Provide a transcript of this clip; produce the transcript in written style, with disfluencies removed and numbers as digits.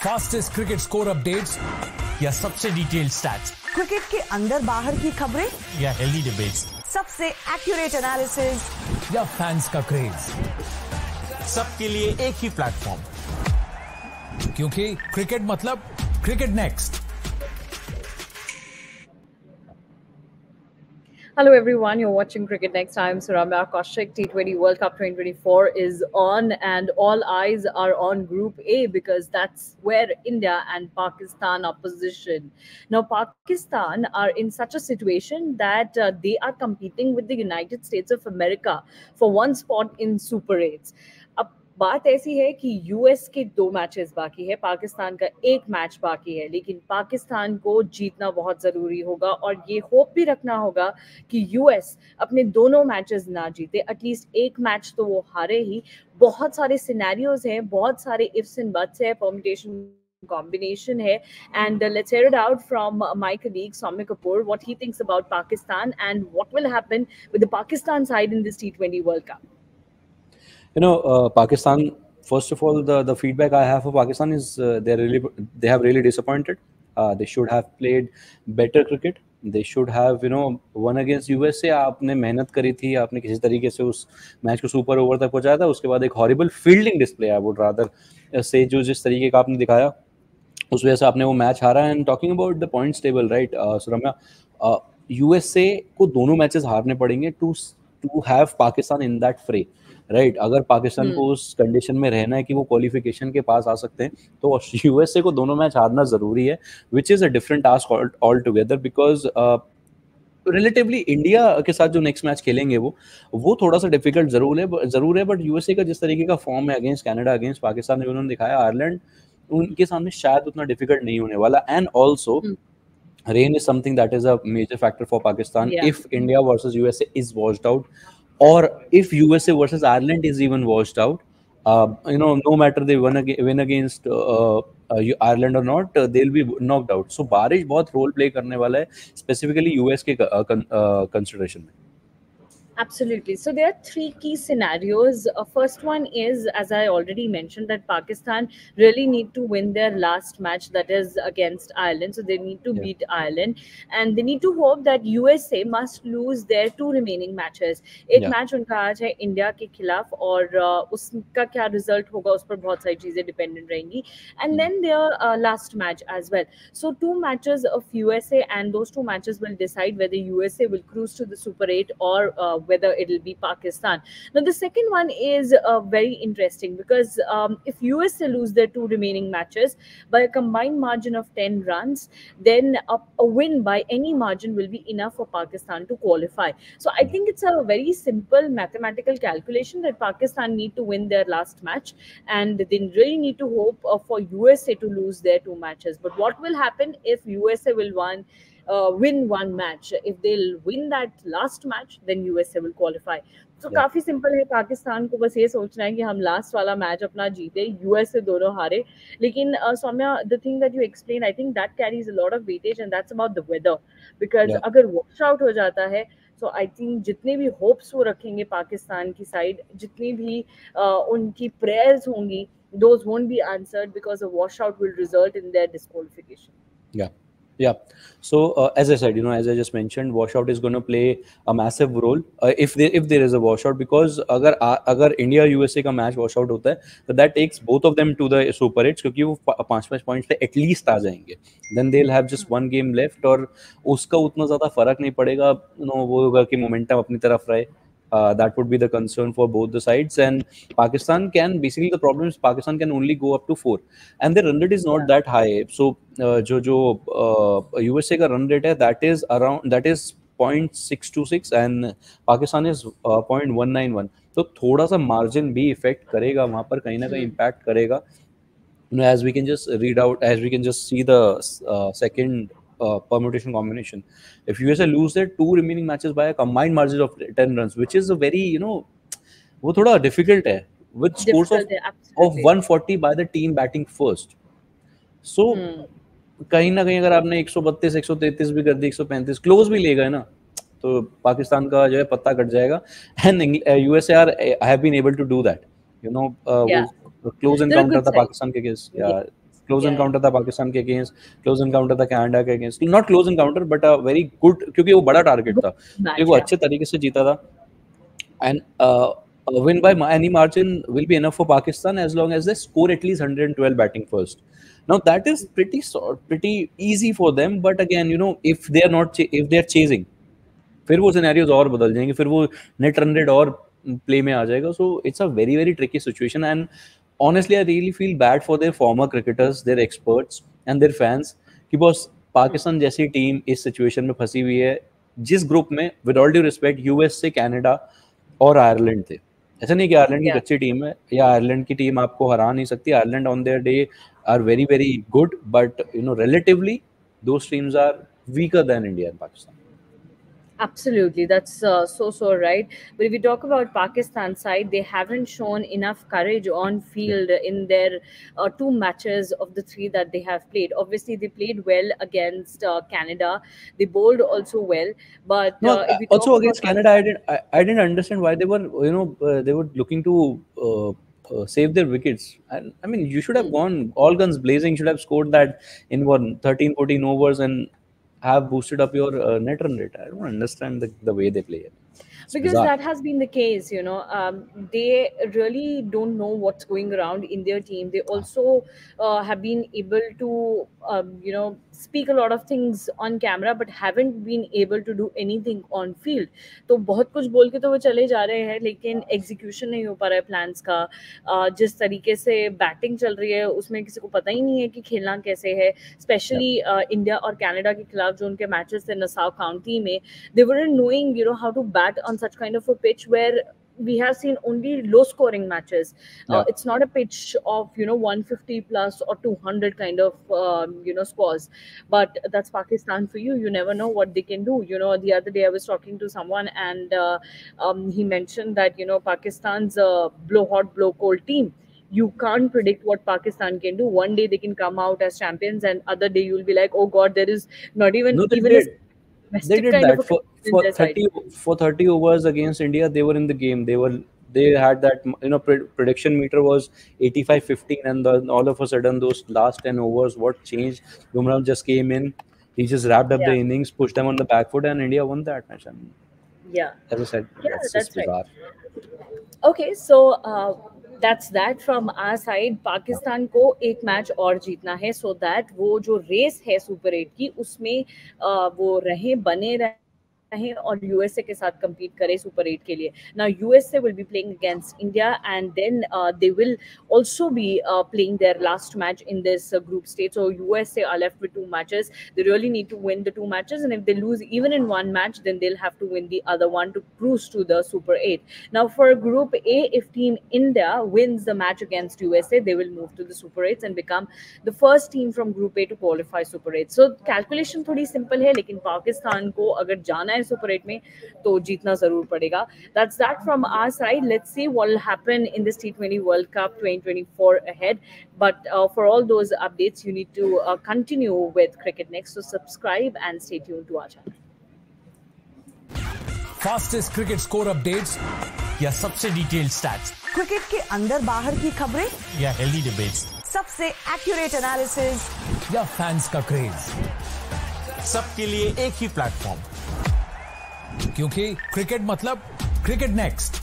Fastest cricket score updates या सबसे detailed stats, cricket के अंदर बाहर की खबरें या हेल्दी डिबेट्स, सबसे एक्यूरेट एनालिसिस या फैंस का क्रेज, सबके लिए एक ही प्लेटफॉर्म, क्योंकि क्रिकेट मतलब cricket next. Hello everyone, you're watching Cricket Next. I'm Suramya Kaushik. T20 World Cup 2024 is on and all eyes are on Group A because that's where India and Pakistan are positioned. Now Pakistan are in such a situation that they are competing with the United States of America for one spot in Super 8s. अब बात ऐसी है कि US के 2 matches बाकी है, पाकिस्तान का 1 match बाकी है, लेकिन पाकिस्तान को जीतना बहुत जरूरी होगा और ये होप भी रखना होगा कि यूएस अपने दोनों मैचेस ना जीते, एटलीस्ट 1 मैच तो वो हारे ही। बहुत सारे सिनेरियोज हैं, बहुत सारे इफ्स एंड बट्स है, permutation combination hai, and let's hear it out from my colleague Soumya Kapoor, what he thinks about Pakistan and what will happen with the Pakistan side in this T20 World Cup. Pakistan, first of all, the feedback I have for Pakistan is they have really disappointed. They should have played better cricket. They should have won against USA. आपने मेहनत करी थी, आपने किसी तरीके से उस match को सुपर ओवर तक पहुंचाया था, उसके बाद एक horrible fielding display I would rather से जो जिस तरीके का आपने दिखाया उस वजह से आपने वो मैच हारा। And talking about the points table, right Suramya, USA को दोनों मैचेस हारने पड़ेंगे to have Pakistan in that fray, right. अगर पाकिस्तान को उस कंडीशन में रहना है कि वो क्वालिफिकेशन के पास आ सकते हैं तो यूएसए को दोनों मैच हारना जरूरी है, which is a different task all together, because relatively India के साथ जो नेक्स्ट मैच खेलेंगे वो थोड़ा सा डिफिकल्ट जरूर है, बट यूएसए का जिस तरीके का फॉर्म है अगेंस्ट कनाडा, अगेंस्ट पाकिस्तान जो उन्होंने दिखाया, आयरलैंड उनके सामने शायद उतना डिफिकल्ट नहीं होने वाला। And also rain is something that is a major factor for Pakistan. Yeah. If India versus USA is washed out, or if USA versus Ireland is even washed out, no matter they win against Ireland or not, they'll be knocked out. So बारिश बहुत role play करने वाला है, specifically US के consideration में। Absolutely. So there are 3 key scenarios. First one is, as I already mentioned, that Pakistan really need to win their last match, that is against Ireland. So they need to beat Ireland, and they need to hope that USA must lose their 2 remaining matches. एक match उनका आज है India के खिलाफ और उसका क्या result होगा उस पर बहुत सारी चीजें डिपेंडेंट रहेंगी, and then their last match as well. So 2 matches of USA, and those 2 matches will decide whether USA will cruise to the Super 8 or whether it will be Pakistan. Now the second one is very interesting because if USA lose their 2 remaining matches by a combined margin of 10 runs, then a win by any margin will be enough for Pakistan to qualify. So I think it's a very simple mathematical calculation that Pakistan need to win their last match, and they really need to hope for USA to lose their 2 matches. But what will happen if USA will win 1 match? If they'll win that last match, then USA will qualify. So काफी simple है, पाकिस्तान को बस ये सोचना है कि हम last वाला मैच अपना जीते, यूएस से दोनों हारे। लेकिन Saumya, the thing that you explained, I think that carries a lot of weightage, and that's about the weather, because अगर वॉश आउट हो जाता है तो आई थिंक जितने भी होप्स वो रखेंगे पाकिस्तान की साइड, जितनी भी उनकी प्रेयर्स होंगी, those won't be answered because a washout will result in their disqualification. Yeah. So as I said, as I just mentioned, washout is going to play a massive role if there is a washout, because अगर India USA का मैच washout होता है तो that takes both of them to the Super 8, क्योंकि वो 5 points पे at least आ जाएंगे, then they'll have just 1 game left और उसका उतना ज्यादा फर्क नहीं पड़ेगा, वो होगा कि मोमेंटम अपनी तरफ रहे। That would be the concern for both the sides, and Pakistan can basically, the problem is Pakistan can only go up to 4 and their run rate is not that high. So जो USA का run rate है, that is 0.626 and Pakistan is 0.191, तो थोड़ा सा margin भी effect करेगा वहां पर, कहीं ना कहीं इम्पैक्ट करेगा। As we can just see the second permutation combination, if USA lose their 2 remaining matches by a combined margin of 10 runs, which is a very वो थोड़ा difficult है, with scores of 140 by the team batting first. So कहीं ना कहीं अगर आपने 132 133 भी कर दी, 135 क्लोज भी ले गए ना, तो पाकिस्तान का जो है पत्ता कट जाएगा। And USA have been able to do that, वो क्लोज एनकाउंटर था पाकिस्तान के केस। क्लोज एनकाउंटर था पाकिस्तान के अगेंस्ट, क्लोज एनकाउंटर था कनाडा के against, not close encounter but a very good, क्योंकि वो बड़ा टारगेट था, क्योंकि वो अच्छे तरीके से जीता था. And a win by any margin will be enough for Pakistan as long as they score at least 112 batting first. Now that is pretty easy for them, but again, you know, if they are chasing, फिर वो scenarios और बदल जाएंगे, फिर वो net run rate और play में आ जाएगा. So it's a very very tricky situation and honestly I really feel bad for their former cricketers, their experts and their fans, कि बॉस पाकिस्तान जैसी टीम इस सिचुएशन में फंसी हुई है, जिस ग्रुप में with all due respect US से कनाडा और आयरलैंड थे. ऐसा नहीं कि आयरलैंड की अच्छी टीम है या आयरलैंड की टीम आपको हरा नहीं सकती. Ireland on their day are very very good, but you know relatively those teams are weaker than India and Pakistan. Absolutely, that's so right. But if we talk about Pakistan side, they haven't shown enough courage on field in their 2 matches of the 3 that they have played. Obviously, they played well against Canada. They bowled also well, but if we also against Canada, I didn't understand why they were they were looking to save their wickets. And I mean, you should have gone all guns blazing. Should have scored that in 13-14 overs and have boosted up your net run rate. I don't understand the way they play it. It's because bizarre. that has been the case, you know. They really don't know what's going around in their team. They also have been able to speak a lot of things on camera but haven't been able to do anything on field. तो बहुत कुछ बोल के तो वो चले जा रहे हैं, लेकिन एग्जीक्यूशन नहीं हो पा रहा है प्लान्स का. जिस तरीके से बैटिंग चल रही है उसमें किसी को पता ही नहीं है कि खेलना कैसे है. स्पेशली इंडिया और कनाडा के खिलाफ जो उनके मैचेस थे नसाउ काउंटी में, they weren't knowing how to bat on such kind of a pitch where we have seen only low scoring matches. It's not a pitch of 150 plus or 200 kind of scores, but that's Pakistan for you. You never know what they can do. The other day I was talking to someone and he mentioned that Pakistan's blow hot blow cold team, you can't predict what Pakistan can do. One day they can come out as champions and other day you'll be like, oh god, there is not even they did that for 30 overs against India. They were in the game. They had that prediction meter was 85-15 and all of a sudden those last 10 overs, what changed? Bumrah just came in, he just wrapped up the innings, pushed them on the back foot and India won that match. As I said, that's bizarre. Okay, so that's that from our side. Pakistan को एक match और जीतना है so that वो जो race है super 8 की उसमें वो बने रहे और यूएसए के साथ compete करे सुपर 8 के लिए. Now USA will be playing against India and then they will also be playing their last match in this group stage. So USA are left with 2 matches. They really need to win the 2 matches, and if they lose even in one match, then they'll have to win the other one to cruise to the Super 8. Now for Group A, if Team India wins the match against USA, they will move to the Super 8s and become the first team from Group A to qualify Super 8. So calculation थोड़ी simple है, लेकिन पाकिस्तान को अगर जाना है super 8 में तो जीतना जरूर पड़ेगा. That's that from our side. Let's see what will happen in this T20 World Cup 2024 ahead. But for all those updates, you need to continue with Cricket Next. So subscribe and stay tuned to our channel. Fastest cricket score updates या सबसे detailed stats, cricket के अंदर बाहर की खबरें या healthy debates, सबसे accurate analysis या फैंस का क्रेज, सबके लिए एक ही प्लेटफॉर्म, क्योंकि क्रिकेट मतलब क्रिकेट नेक्स्ट.